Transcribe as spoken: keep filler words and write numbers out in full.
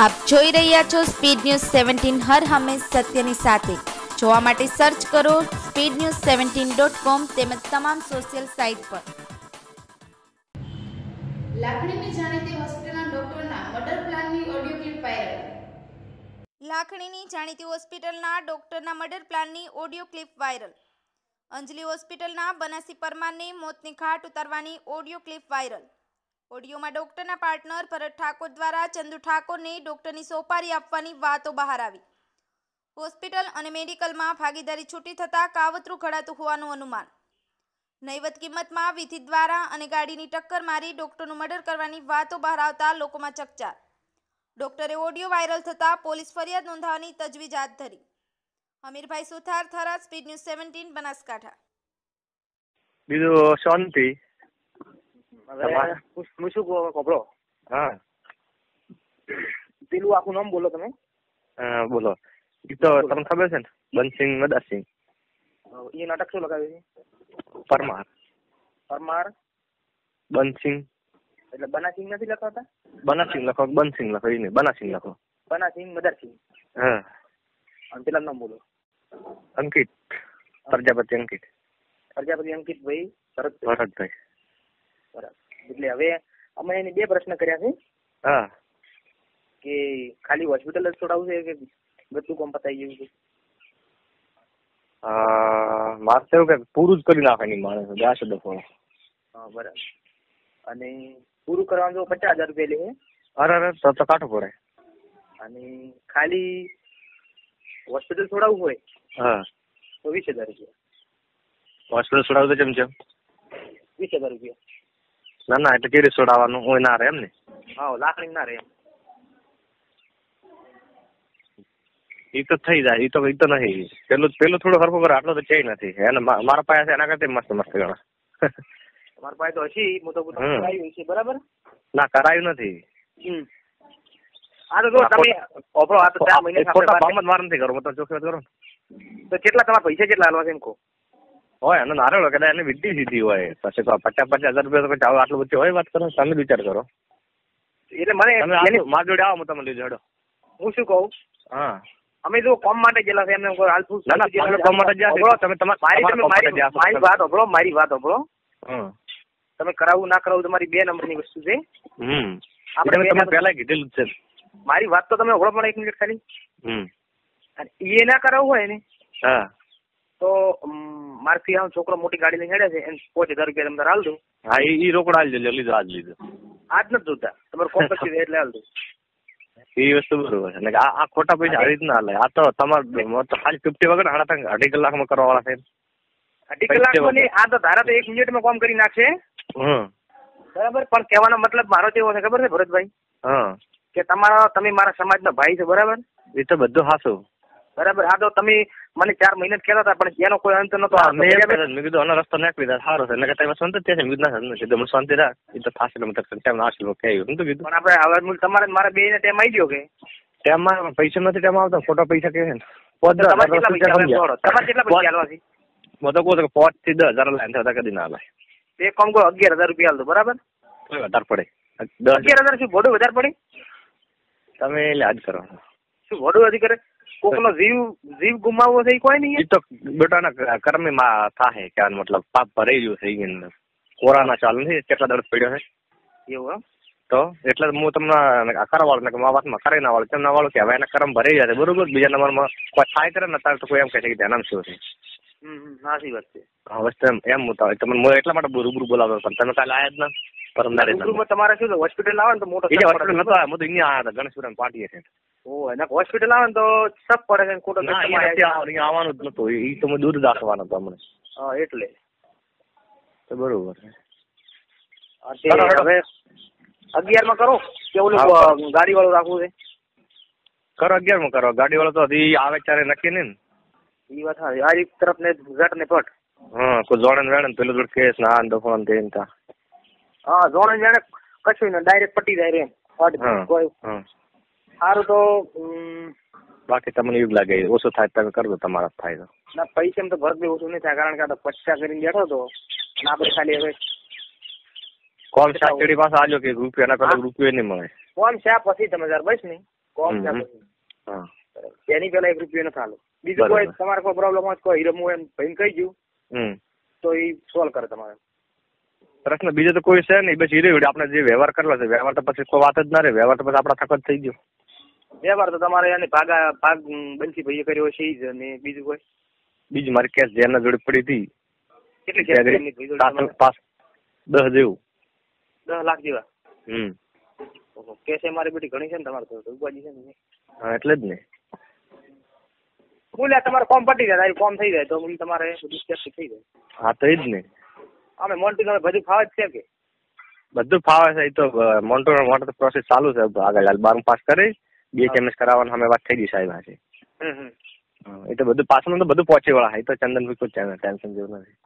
આપ જોઈ રહ્યા છો સ્પીડ ન્યૂઝ સેવન્ટીન, હર હંમેશ સત્યની સાથે. જોવા માટે સર્ચ કરો speed news seventeen dot com તેમજ તમામ સોશિયલ સાઇટ પર. લાખણીની જાણીતી હોસ્પિટલના ડોક્ટરના મર્ડર પ્લાનની ઓડિયો ક્લિપ વાયરલ. લાખણીની જાણીતી હોસ્પિટલના ડોક્ટરના મર્ડર પ્લાનની ઓડિયો ક્લિપ વાયરલ. અંજલિ હોસ્પિટલના બનાસી પરમારની મોતની ઘાટ ઉતારવાની ઓડિયો ક્લિપ વાયરલ. ઓડિયોમાં ડોક્ટરના પાર્ટનર ભરત ઠાકોર દ્વારા ચંદુ ઠાકોરને ડોક્ટરની સોપારી આપવાની વાતો બહાર આવી. હોસ્પિટલ અને મેડિકલમાં ભાગીદારી છૂટી થતાં કાવતરું ઘડાતું હોવાનું અનુમાન. નહીવત કિંમતમાં વિધિ દ્વારા અને ગાડીની ટક્કર મારી ડોક્ટરનું મર્ડર કરવાની વાતો બહાર આવતા લોકોમાં ચકચાર. ડોક્ટરે ઓડિયો વાયરલ થતાં પોલીસ ફરિયાદ નોંધાવવાની તજવીજ હાથ ધરી. Amirbhai Suthar, Thara, speed news seventeen, Banaskantha. બીજું શાંતિ. હું શું કહું ખબરો? હા, પેલું આખું નામ બોલો તમે. હા બોલો. એ તો તમને ખબર છે ને, બનસિંહ મદારસિંહ. એ નાટક શું લગાવ્યું છે? પરમાર. પરમાર બનસિંહ એટલે બનાસિંહ નથી લખાવતા? બનાસિંહ લખો, બનસિંહ લખો, એ નહીં બનાસિંહ લખો. બનાસિંહ મદારસિંહ. હા. અને પેલા નામ બોલો. અંકિત પ્રજાપતિ. અંકિત પ્રજાપતિ અંકિત ભાઈ ભરતભાઈ. ભરતભાઈ. બરાબર. એટલે હવે અમે એને બે પ્રશ્ન કર્યા છે. હા. કે ખાલી હોસ્પિટલ જ છોડાવું છે કે બધું કામ પતાવી ગયું છે? મારે તો એવું કે પૂરું જ કરી નાખે નહીં માણસ જાશે દફો. હા બરાબર. અને પૂરું કરવાનું તો પચાસ હજાર રૂપિયા લે. અરે અરે તો તો કાઢવું પડે. અને ખાલી હોસ્પિટલ છોડાવવું હોય હા તો વીસ હજાર રૂપિયા. હોસ્પિટલ છોડાવું તો કેમ છે? વીસ હજાર રૂપિયા. ના ના એટલે કેરી છોડાવવાનું હોય ના રહે એમ ને? હા, લાકડી ના રહે એમ. એ તો થઈ જાય. એ તો એ તો નહીં. પેલું પેલું થોડું હરખું કરે આટલો તો ચઈ નથી. એને મારા પાસે છે એના કરતા મસ્ત મસ્ત ગણા. તમારા પાસે તો હશે. હું તો કરાયું છે. બરાબર. ના કરાયું નથી. હમ આ તો જો તમે ઓપરો આ તો ચાર મહિને ખોટા ભાવમાં માર નથી કરું. તો ચોખ્ખી વાત કરો. તો કેટલા તમારા પૈસા કેટલા હાલવા છે એમ કહો? હોય એનો નારેલો કદાચ એને વિદ્યા સીધી હોય પછી પચાસ પચાસ હજાર રૂપિયા તો આટલું બધું હોય. વાત કરો તમે વિચાર કરો. એટલે મને માર જોડે આવો હું તમને લઈ જાડો. હું શું કહું? હા અમે જો કોમ માટે ગયેલા છે એમને હાલ પૂછ. ના ના કોમ માટે ગયા તમે તમારી મારી વાત સાંભળો. મારી વાત સાંભળો. હમ તમે કરાવવું ના કરાવવું તમારી બે નંબરની વસ્તુ છે. હમ આપણે તમે પહેલા કીધેલું છે. મારી વાત તો તમે સાંભળો પણ એક મિનિટ ખાલી. હમ એ ના કરાવવું હોય ને હા તો મારથી આમ છોકરો મોટી ગાડી લઈને હેડે છે એને પાંચ હજાર રૂપિયા તમે હાલ દો. હા એ રોકડા હાલ દો. લીધો આજ લીધો. આજ નથી જોતા તમારે કોમ પછી એટલે હાલ દો. એ વસ્તુ બરોબર છે. આ ખોટા પૈસા આવી રીતના હાલે. આ તો તમારે ખાલી ફિફ્ટી વગર સાડા અઢી કલાકમાં કરવા વાળા છે. અઢી કલાકમાં નહીં. આ તો ધારા તો એક મિનિટમાં કામ કરી નાખશે. હમ બરાબર. પણ કહેવાનો મતલબ મારો કેવો છે ખબર છે ભરતભાઈ? હા કે તમારા તમે મારા સમાજના ભાઈ છો. બરાબર. એ તો બધું હાસું. બરાબર. આ તો તમે મને ચાર મહિના જ કહેતા હતા પણ એનો કોઈ અંત નતો. મેં કીધું આનો રસ્તો નાખી દીધા સારો છે. એટલે તમે શાંતિ ત્યાં છે. ના કીધું શાંતિ રાખ. એ તો થશે ટાઈમ આશીર્વાદ કહ્યું શું કીધું. પણ આપણે હવે તમારે મારે બે ને ટાઈમ આવી ગયો કે ટાઈમમાં પૈસા નથી. ટાઈમ આવતા ખોટા પૈસા કે છે ને તમારે કેટલા પૈસા હાલવા છે? હું તો કહું છું કે પાંચ થી દસ હજાર લાઈન થતા કદી ના લાય. એક કામ કરો અગિયાર હજાર રૂપિયા હાલ દો. બરાબર. વધારે પડે. અગિયાર હજાર શું ભોડું વધારે પડે? તમે યાદ કરો શું ભોડું વધી કરે? કોકનો જીવ જીવ ગુમાવવો છે કોઈ નહીં. એ તો બેટાના કર્મમાં થાય કે મતલબ પાપ ભરાઈ ગયું છે. એની અંદર કોરોના ચાલુ નથી કેટલા દર્દ પડ્યો છે એવું એમ? તો એટલે હું તમને કરવા વાળું ને મા વાતમાં કરી ના વાળું તેમ ના વાળું કે હવે એના કર્મ ભરાઈ જાય બરોબર. બીજા નંબરમાં કોઈ થાય કરે ને તારે તો કોઈ એમ કહે છે કે ધ્યાન શું છે. હમ સાચી વાત છે. હા વસ્તુ એમ એમ હું તમને એટલા માટે રૂબરૂ બોલાવતો પણ તમે કાલે આવ્યા જ ના. પરમદારે તમારે શું હોસ્પિટલ આવે ને તો મોટો હોસ્પિટલ નતો આવ્યો. હું તો અહીંયા આવ્યા હતા ગણેશપુરા પાર્ટી છે. ઓ એને હોસ્પિટલ આવે ને તો સબ પડે છે. ખોટો આવવાનું જ નતું. એ તો દૂર દાખવાનો હતો હમણાં. હા એટલે તો બરોબર છે. હવે અગિયાર માં કરો કે ઓલું ગાડી વાળું રાખવું છે? કરો અગિયાર માં કરો. ગાડી વાળો તો હજી આવે ત્યારે નક્કી નહીં ને. એ વાત હા. આ તરફ ને ઘટ ને પટ. હા કોઈ જોડે વેણ પેલું જોડે કેસ ના આન દફાન તે તા. હા જોડે જાણે કશું ને ડાયરેક્ટ પટી જાય રે. કોઈ સારું તો બાકી તમને એવું લાગે ઓછું થાય તમે કરજો. તમારા થાય તો ના પૈસા તો ભરત ઓછું નહીં થાય કારણ કે આ તો પચાસ કરીને બેઠો તો આપણે ખાલી હવે કોલ સાચડી પાસે આજો કે રૂપિયા ના કદાચ રૂપિયા નહીં મળે. કોણ છે પછી તમે જરા બસ નહીં કોમ હમ, છે હમ. પછી. હા એની પેલા એક રૂપિયો નથી હાલો. બીજું બરાબર. કોઈ તમારે કોઈ પ્રોબ્લેમ હોય તો કોઈ હીરો હું એમ ભાઈને કહી દઉં હમ તો એ સોલ્વ કરે તમારે. પ્રશ્ન બીજો તો કોઈ છે નહીં, બસ હીરો આપણે જે વ્યવહાર કરેલો છે વ્યવહાર તો પછી કોઈ વાત જ ના રહે, વ્યવહાર તો પછી આપણા થક જ થઈ ગયો. વ્યવહાર તો તમારે એને ભાગા ભાગ બંસી ભાઈએ કર્યો છે ઈ જ, અને બીજું કોઈ બીજી મારી કેસ જેના જોડે પડી હતી કેટલી ત્યાં છે આગળ એમની ભાઈ જોડે સાત તમારે? પાંચ દસ જેવું. દસ લાખ જેવા. હમ ઓહો, કેસ એ મારી બધી ઘણી છે ને તમારે તો ઉપાજી છે ને. હા એટલે જ ને. બોલ્યા તમારે કોમ પટી જાય, તારી કોમ થઈ જાય તો બોલી તમારે બધું કેસ થઈ જાય. હા તો એ જ ને. અમે મોન્ટી તમે બધું ફાવે જ છે કે? બધું ફાવે છે. એ તો મોન્ટો મોટો પ્રોસેસ ચાલુ છે આગળ હાલ બારમું પાસ કરી બી એચ એમ એસ કરાવવાનું અમે વાત થઈ ગઈ સાહેબ આજે. હમ હમ હા, એ તો બધું પાછળનું તો બધું પહોંચી વળા. એ તો ચંદન કોઈ ટેન્શન જેવું નથી.